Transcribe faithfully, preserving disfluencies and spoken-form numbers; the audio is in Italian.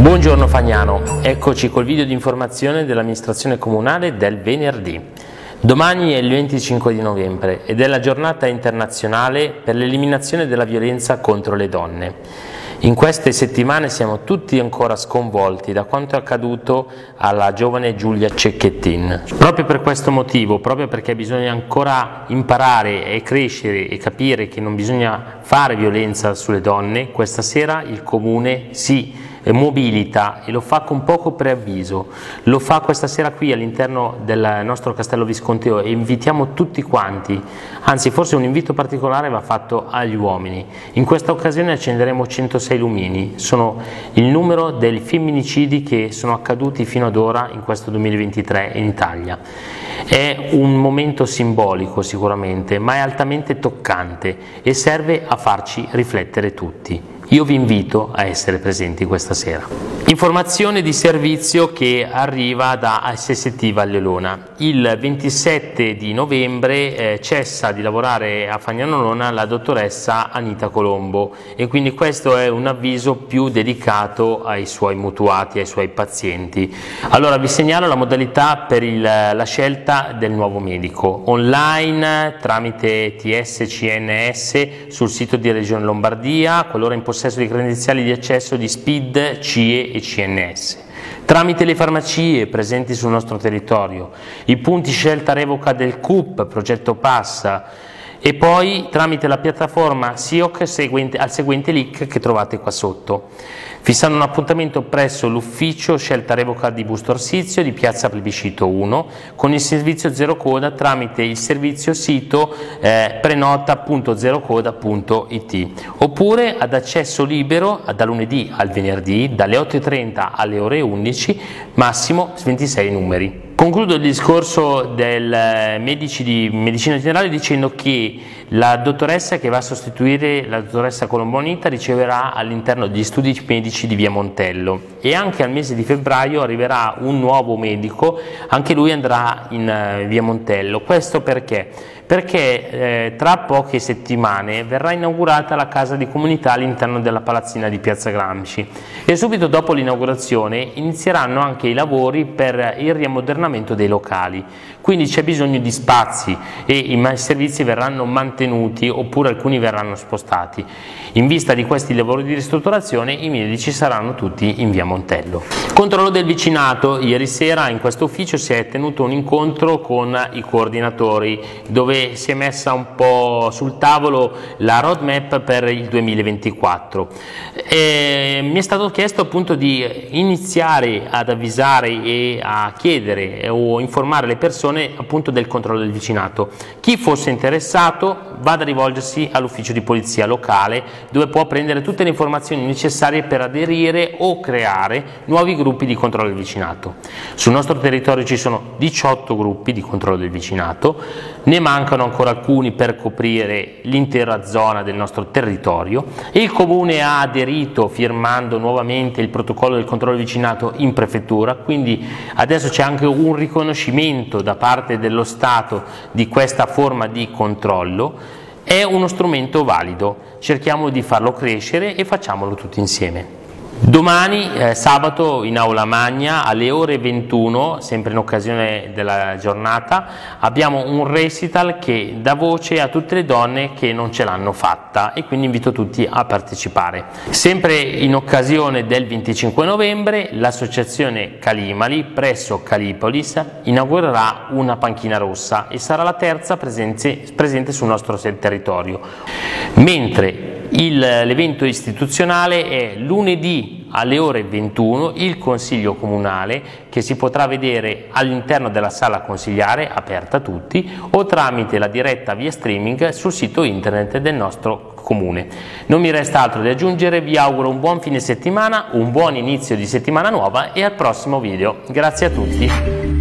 Buongiorno Fagnano, eccoci col video di informazione dell'amministrazione comunale del venerdì. Domani è il venticinque di novembre ed è la giornata internazionale per l'eliminazione della violenza contro le donne. In queste settimane siamo tutti ancora sconvolti da quanto è accaduto alla giovane Giulia Cecchettin. Proprio per questo motivo, proprio perché bisogna ancora imparare e crescere e capire che non bisogna fare violenza sulle donne, questa sera il Comune si mobilita e lo fa con poco preavviso. Lo fa questa sera qui all'interno del nostro Castello Visconteo e invitiamo tutti quanti, anzi forse un invito particolare va fatto agli uomini. In questa occasione accenderemo centosei lumini, sono il numero dei femminicidi che sono accaduti fino ad ora in questo duemilaventitré in Italia. È un momento simbolico sicuramente, ma è altamente toccante e serve a farci riflettere tutti. Io vi invito a essere presenti questa sera. Informazione di servizio che arriva da A S S T Vallelona. Il ventisette di novembre eh, cessa di lavorare a Fagnano Lona la dottoressa Anita Colombo e quindi questo è un avviso più dedicato ai suoi mutuati, ai suoi pazienti. Allora vi segnalo la modalità per il, la scelta del nuovo medico. Online tramite T S C N S sul sito di Regione Lombardia, qualora in possesso di credenziali di accesso di S P I D, C I E e C N S. Tramite le farmacie presenti sul nostro territorio, i punti scelta revoca del C U P, progetto Passa, e poi tramite la piattaforma S I O C seguente, al seguente link che trovate qua sotto. Fissando un appuntamento presso l'ufficio scelta revoca di Busto Arsizio di Piazza Plebiscito uno con il servizio zero coda tramite il servizio sito eh, prenota punto zero coda punto it oppure ad accesso libero da lunedì al venerdì dalle otto e trenta alle ore undici, massimo ventisei numeri. Concludo il discorso del medici di medicina generale dicendo che la dottoressa che va a sostituire la dottoressa Colombo Anita riceverà all'interno degli studi medici di via Montello e anche al mese di febbraio arriverà un nuovo medico, anche lui andrà in via Montello. Questo perché? Perché eh, tra poche settimane verrà inaugurata la casa di comunità all'interno della palazzina di Piazza Gramsci e subito dopo l'inaugurazione inizieranno anche i lavori per il riammodernamento dei locali, quindi c'è bisogno di spazi e i servizi verranno mantenuti oppure alcuni verranno spostati. In vista di questi lavori di ristrutturazione i medici saranno tutti in via Montello. Controllo del vicinato: ieri sera in questo ufficio si è tenuto un incontro con i coordinatori dove si è messa un po' sul tavolo la roadmap per il duemilaventiquattro. E mi è stato chiesto appunto di iniziare ad avvisare e a chiedere o informare le persone appunto del controllo del vicinato. Chi fosse interessato vada a rivolgersi all'ufficio di polizia locale dove può prendere tutte le informazioni necessarie per aderire o creare nuovi gruppi di controllo del vicinato. Sul nostro territorio ci sono diciotto gruppi di controllo del vicinato, ne mancano ancora alcuni per coprire l'intera zona del nostro territorio. Il Comune ha aderito firmando nuovamente il protocollo del controllo del vicinato in prefettura, quindi adesso c'è anche un riconoscimento da parte dello Stato di questa forma di controllo. È uno strumento valido, cerchiamo di farlo crescere e facciamolo tutti insieme. Domani, eh, sabato, in aula magna alle ore ventuno, sempre in occasione della giornata, abbiamo un recital che dà voce a tutte le donne che non ce l'hanno fatta e quindi invito tutti a partecipare. Sempre in occasione del venticinque novembre, l'associazione Calimali presso Calipolis inaugurerà una panchina rossa e sarà la terza presente, presente sul nostro territorio. Mentre l'evento istituzionale è lunedì alle ore ventuno il Consiglio Comunale che si potrà vedere all'interno della sala consigliare aperta a tutti o tramite la diretta via streaming sul sito internet del nostro Comune. Non mi resta altro da aggiungere, vi auguro un buon fine settimana, un buon inizio di settimana nuova e al prossimo video. Grazie a tutti.